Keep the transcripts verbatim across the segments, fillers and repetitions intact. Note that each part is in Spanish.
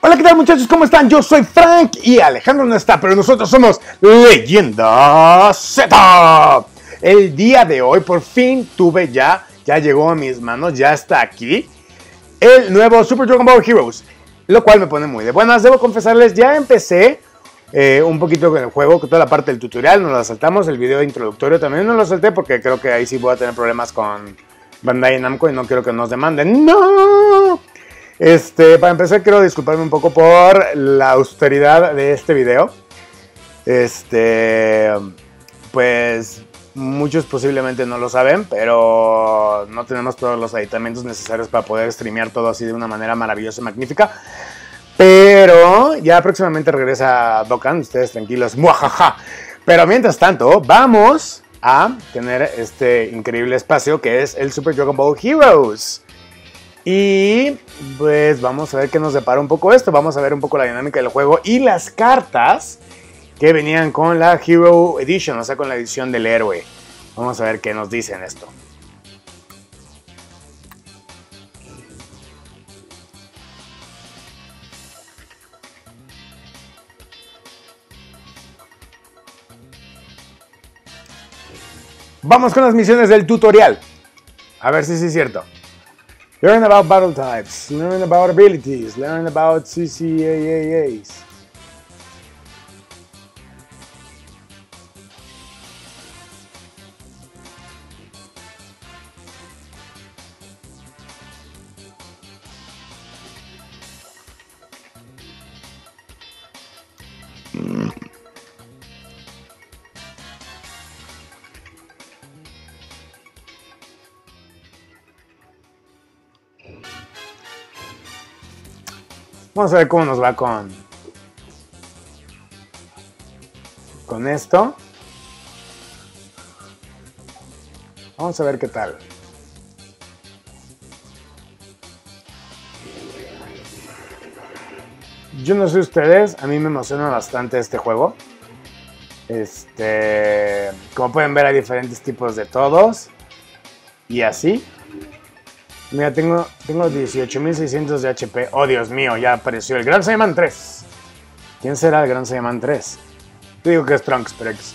Hola, ¿qué tal, muchachos? ¿Cómo están? Yo soy Frank y Alejandro no está, pero nosotros somos Leyenda Z. El día de hoy por fin tuve ya, ya llegó a mis manos, ya está aquí el nuevo Super Dragon Ball Heroes, lo cual me pone muy de buenas. Debo confesarles, ya empecé eh, un poquito con el juego, con toda la parte del tutorial, nos la saltamos, el video introductorio también no lo salté porque creo que ahí sí voy a tener problemas con Bandai Namco y no quiero que nos demanden. ¡No! Este, para empezar quiero disculparme un poco por la austeridad de este video. Este, pues muchos posiblemente no lo saben, pero no tenemos todos los aditamentos necesarios para poder streamear todo así de una manera maravillosa y magnífica. Pero ya próximamente regresa Dokkan, ustedes tranquilos, muajaja. Pero mientras tanto, vamos a tener este increíble espacio que es el Super Dragon Ball Heroes. Y pues vamos a ver qué nos depara un poco esto. Vamos a ver un poco la dinámica del juego y las cartas que venían con la Hero Edition, o sea, con la edición del héroe. Vamos a ver qué nos dicen esto. Vamos con las misiones del tutorial. A ver si sí es cierto. Learn about battle types, learn about abilities, learn about C C A A As. Vamos a ver cómo nos va con, con esto. Vamos a ver qué tal. Yo no sé ustedes, a mí me emociona bastante este juego. Este, como pueden ver hay diferentes tipos de todos. Y así. Mira, tengo, tengo dieciocho mil seiscientos de H P. Oh, Dios mío, ya apareció el Gran Saiyaman tres. ¿Quién será el Gran Saiyaman tres? Yo digo que es Trunks, pero X.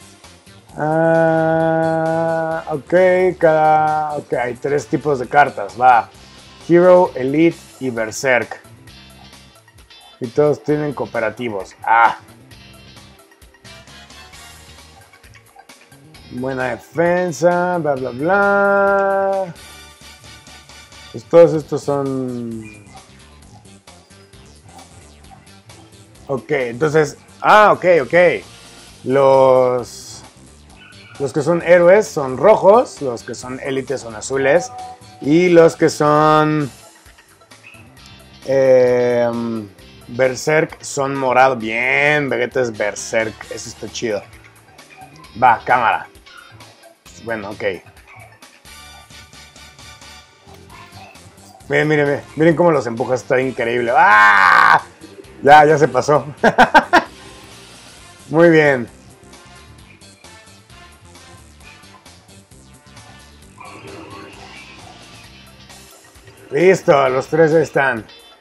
Ah, ok, cada... Ok, hay tres tipos de cartas, va. Hero, Elite y Berserk. Y todos tienen cooperativos. Ah. Buena defensa, bla, bla, bla. Pues todos estos son... Ok, entonces... Ah, ok, ok. Los... Los que son héroes son rojos, los que son élites son azules y los que son... Eh, Berserk son morados. Bien, Vegeta es Berserk. Eso está chido. Va, cámara. Bueno, ok. Miren, miren, miren, miren cómo los empujas, está increíble. ¡Ah! Ya, ya se pasó. Muy bien. Listo, los tres ya están.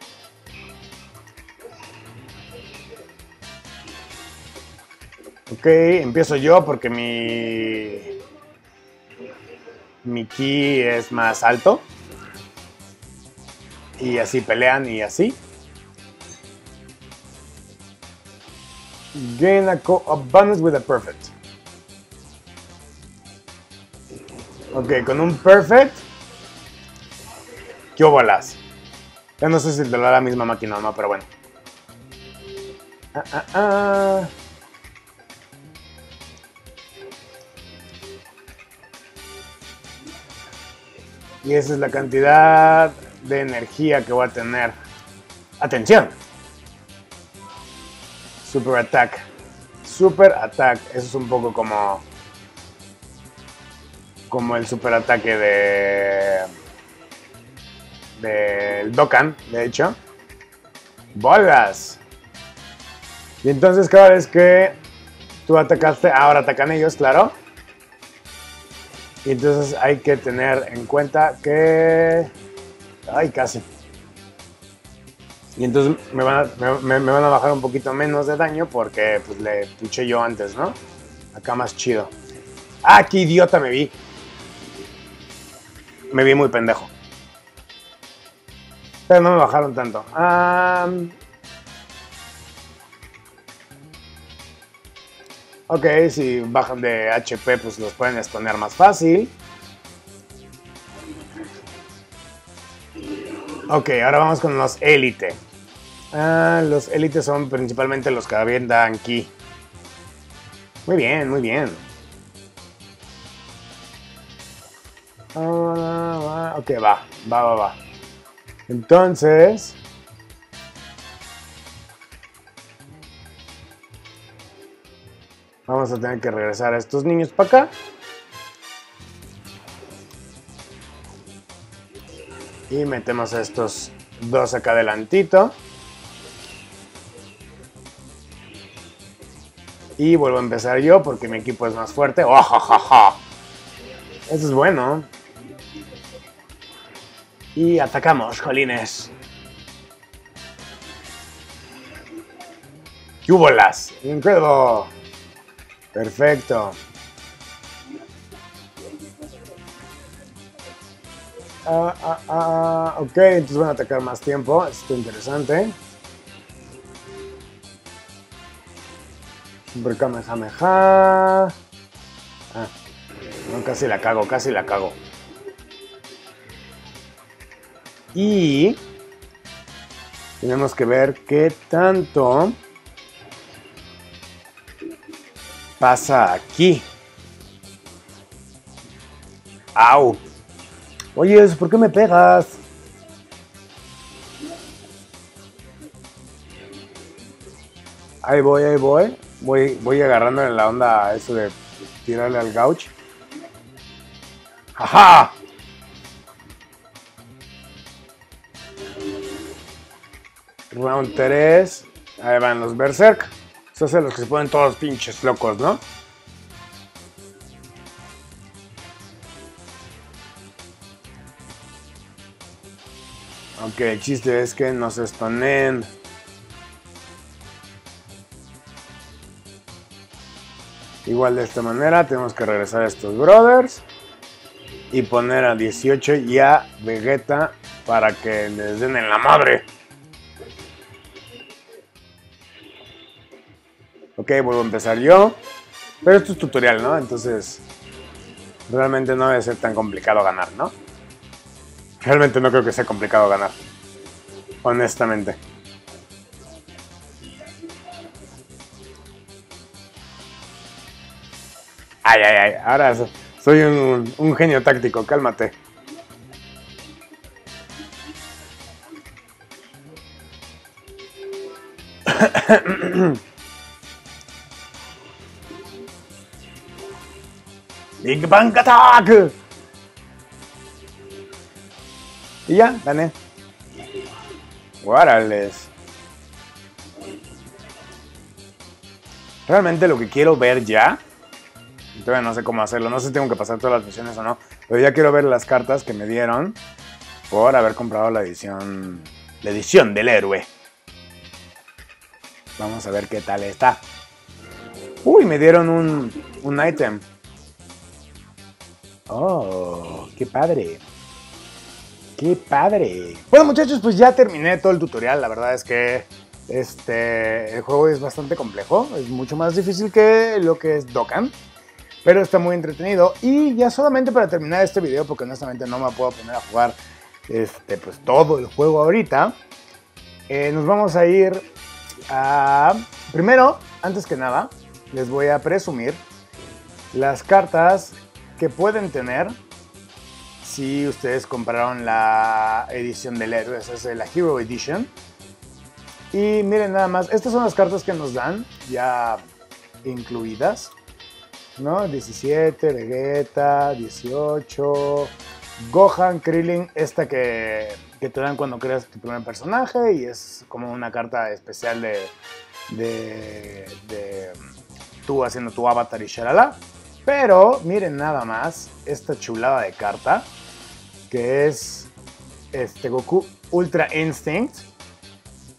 Ok, empiezo yo porque mi... Mi ki es más alto. Y así pelean y así. Gain a abundance with a perfect. Ok, con un perfect. ¿Qué bolas? Ya no sé si te lo da la misma máquina o no, pero bueno. Ah, ah, ah. Y esa es la cantidad de energía que voy a tener. ¡Atención! Super Attack. Super Attack. Eso es un poco como... Como el super ataque de... Del Dokkan, de hecho. ¡Bolas! Y entonces cada vez que tú atacaste, ahora atacan ellos, claro. Y entonces hay que tener en cuenta que... Ay, casi. Y entonces me van, a, me, me van a bajar un poquito menos de daño porque pues le puché yo antes, ¿no? Acá más chido. ¡Ah, qué idiota me vi! Me vi muy pendejo. Pero no me bajaron tanto. Um, ok, si bajan de H P pues los pueden stunear más fácil. Ok, ahora vamos con los élite. Ah, los élites son principalmente los que avientan ki. Muy bien, muy bien. Ah, ok, va, va, va, va. Entonces... vamos a tener que regresar a estos niños para acá. Y metemos a estos dos acá adelantito. Y vuelvo a empezar yo porque mi equipo es más fuerte. ¡Oh, ja, ja, ja! Eso es bueno. Y atacamos, jolines. ¡Yúbolas! ¡Incredible! Perfecto. Ah, ah, ah, ok, entonces van a atacar más tiempo. Esto es interesante. Super Kamehameha. Ah, no, casi la cago, casi la cago. Y tenemos que ver qué tanto pasa aquí. ¡Au! Oye, ¿por qué me pegas? Ahí voy, ahí voy. Voy, voy agarrando en la onda eso de tirarle al gauch. ¡Ajá! Round tres. Ahí van los Berserk. Esos son los que se ponen todos pinches locos, ¿no? Aunque el chiste es que no se stunnen. Igual de esta manera tenemos que regresar a estos brothers. Y poner a dieciocho y a Vegeta para que les den en la madre. Ok, vuelvo a empezar yo. Pero esto es tutorial, ¿no? Entonces realmente no debe ser tan complicado ganar, ¿no? Realmente no creo que sea complicado ganar. Honestamente. Ay, ay, ay. Ahora soy un, un genio táctico. Cálmate. Big Bang Attack. Y ya, gané. Guárales. Realmente lo que quiero ver ya, todavía no sé cómo hacerlo, no sé si tengo que pasar todas las misiones o no, pero ya quiero ver las cartas que me dieron por haber comprado la edición, la edición del héroe. Vamos a ver qué tal está. Uy, me dieron un, un ítem. Oh, qué padre. ¡Qué padre! Bueno, muchachos, pues ya terminé todo el tutorial. La verdad es que este, el juego es bastante complejo. Es mucho más difícil que lo que es Dokkan. Pero está muy entretenido. Y ya solamente para terminar este video, porque honestamente no me puedo poner a jugar este, pues, todo el juego ahorita. Eh, nos vamos a ir a... Primero, antes que nada, les voy a presumir las cartas que pueden tener si ustedes compraron la edición del héroe, esa es la Hero Edition. Y miren nada más, estas son las cartas que nos dan ya incluidas, ¿no? diecisiete, Vegeta, dieciocho, Gohan, Krillin, esta que, que te dan cuando creas tu primer personaje y es como una carta especial de, de, de tú haciendo tu avatar y shalala. Pero miren nada más esta chulada de carta, que es este Goku Ultra Instinct.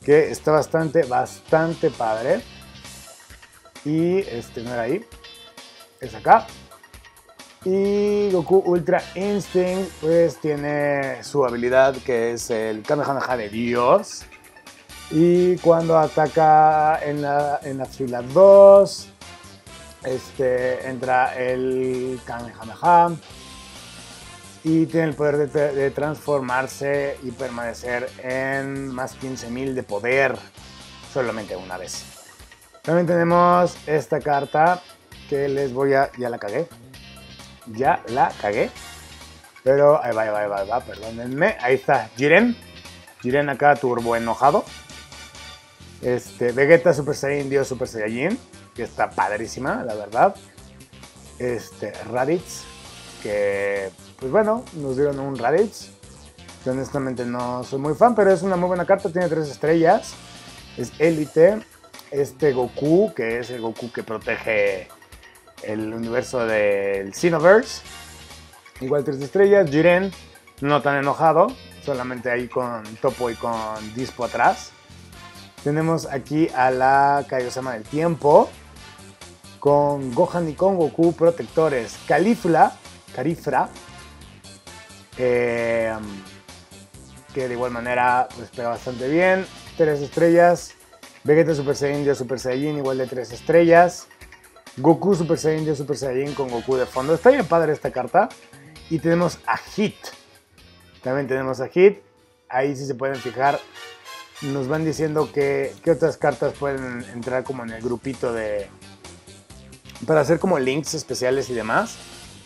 que está bastante, bastante padre. Y este no era ahí, es acá. Y Goku Ultra Instinct pues tiene su habilidad que es el Kamehameha de Dios. Y cuando ataca en la, en la fila dos, este, entra el Kamehameha. Y tiene el poder de, de transformarse y permanecer en más quince mil de poder solamente una vez. También tenemos esta carta que les voy a... Ya la cagué. Ya la cagué. Pero ahí va, ahí va, ahí va, ahí va, perdónenme. Ahí está Jiren. Jiren acá turbo enojado. Este, Vegeta Super Saiyan Dios Super Saiyajin. Que está padrísima, la verdad. Este, Raditz. Que, pues bueno, nos dieron un Raditz. Que honestamente no soy muy fan, pero es una muy buena carta. Tiene tres estrellas. Es élite. Este Goku, que es el Goku que protege el universo del Xenoverse. Igual tres estrellas. Jiren, no tan enojado, solamente ahí con Topo y con Dispo atrás. Tenemos aquí a la Kaiosama del tiempo, con Gohan y con Goku protectores. Califla, Carifra, eh, que de igual manera pues pega bastante bien. Tres estrellas. Vegeta Super Saiyan Dios Super Saiyajin, igual de tres estrellas. Goku Super Saiyan Dios Super Saiyajin con Goku de fondo. Está bien padre esta carta. Y tenemos a Hit. También tenemos a Hit. Ahí sí se pueden fijar. Nos van diciendo que, que otras cartas pueden entrar como en el grupito de... para hacer como links especiales y demás.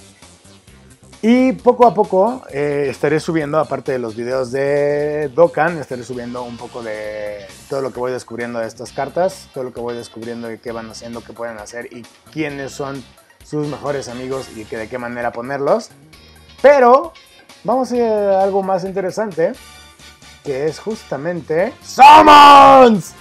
Y poco a poco eh, estaré subiendo, aparte de los videos de Dokkan, estaré subiendo un poco de todo lo que voy descubriendo de estas cartas, todo lo que voy descubriendo de qué van haciendo, qué pueden hacer y quiénes son sus mejores amigos y que de qué manera ponerlos. Pero vamos a ir a algo más interesante, que es justamente ¡Summons!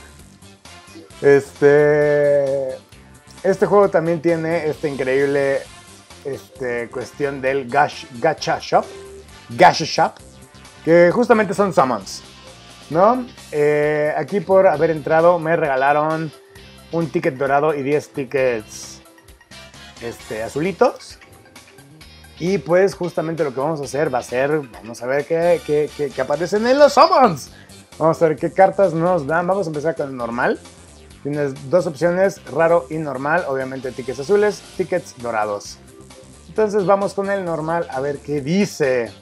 Este, este juego también tiene esta increíble... Este, cuestión del gash, Gacha Shop, Gacha Shop, que justamente son summons, ¿no? Eh, aquí por haber entrado me regalaron un ticket dorado y diez tickets este, azulitos. Y pues justamente lo que vamos a hacer va a ser, vamos a ver qué, qué, qué, qué aparecen en los summons. Vamos a ver qué cartas nos dan. Vamos a empezar con el normal. Tienes dos opciones, raro y normal. Obviamente tickets azules, tickets dorados. Entonces vamos con el normal a ver qué dice.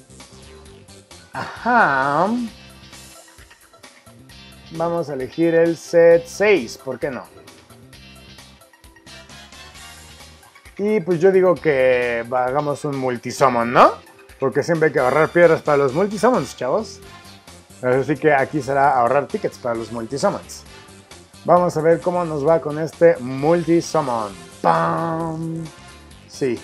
Ajá. Vamos a elegir el set seis, ¿por qué no? Y pues yo digo que hagamos un multisummon, ¿no? Porque siempre hay que ahorrar piedras para los multisummons, chavos. Así que aquí será ahorrar tickets para los multisummons. Vamos a ver cómo nos va con este multisummon. ¡Pam! Sí.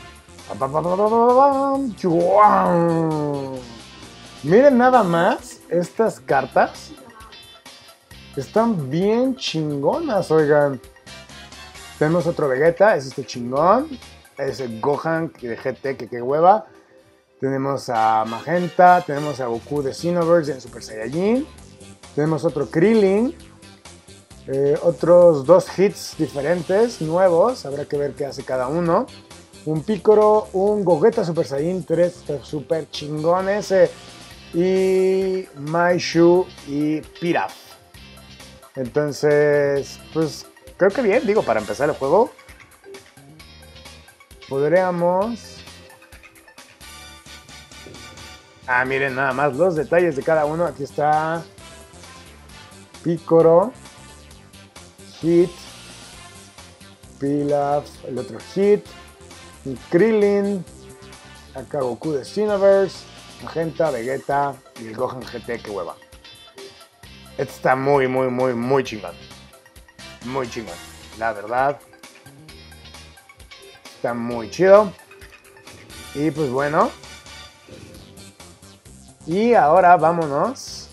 Miren nada más, estas cartas están bien chingonas, oigan. Tenemos otro Vegeta, es este chingón. Es el Gohan de G T, que qué hueva. Tenemos a Magenta, tenemos a Goku de Xenoverse en Super Saiyajin. Tenemos otro Krillin. Eh, otros dos hits diferentes, nuevos, habrá que ver qué hace cada uno. Un Piccolo, un Gogeta Super Saiyan tres, super chingón ese. Y Maishu y Pilaf. Entonces, pues creo que bien, digo, para empezar el juego. Podríamos... Ah, miren nada más los detalles de cada uno. Aquí está Piccolo, Hit, Pilaf, el otro Hit. Krillin, acá Goku de Xenoverse, Magenta, Vegeta y el Gohan G T, que hueva. Este está muy, muy, muy, muy chingón. Muy chingón, la verdad. Está muy chido. Y pues bueno. Y ahora vámonos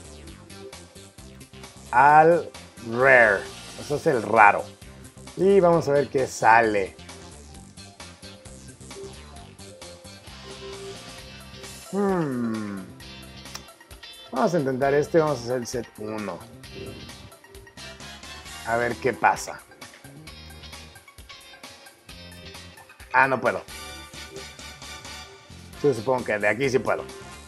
al Rare. Eso es el raro. Y vamos a ver qué sale. Hmm. Vamos a intentar este, vamos a hacer el set uno. A ver qué pasa. Ah, no puedo. Yo supongo que de aquí sí puedo.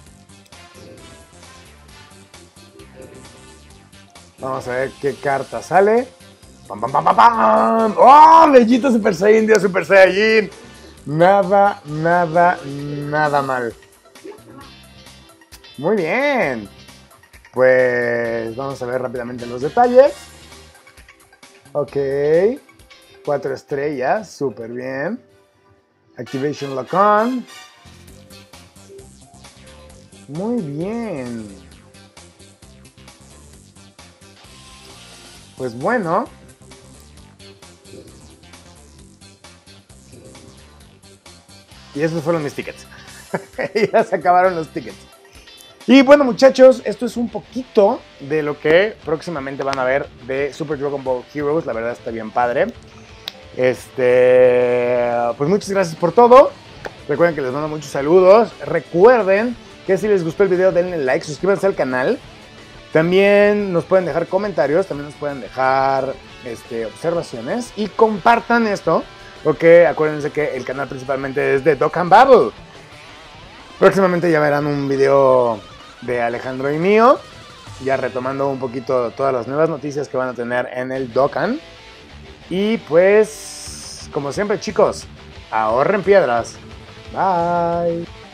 Vamos a ver qué carta sale. ¡Pam, pam, pam, pam, pam! ¡Oh! Bellito Super Saiyan, Dios Super Saiyajin. Nada, nada, nada mal. Muy bien. Pues vamos a ver rápidamente los detalles. Ok. Cuatro estrellas, súper bien. Activation Lock On. Muy bien. Pues bueno. Y esos fueron mis tickets. Ya se acabaron los tickets. Y bueno, muchachos, esto es un poquito de lo que próximamente van a ver de Super Dragon Ball Heroes. La verdad está bien padre. Este, pues muchas gracias por todo. Recuerden que les mando muchos saludos. Recuerden que si les gustó el video denle like, suscríbanse al canal. También nos pueden dejar comentarios, también nos pueden dejar este, observaciones y compartan esto, porque acuérdense que el canal principalmente es de Dokkan Battle. Próximamente ya verán un video de Alejandro y mío, ya retomando un poquito todas las nuevas noticias que van a tener en el Dokkan. Y pues, como siempre chicos, ahorren piedras. Bye.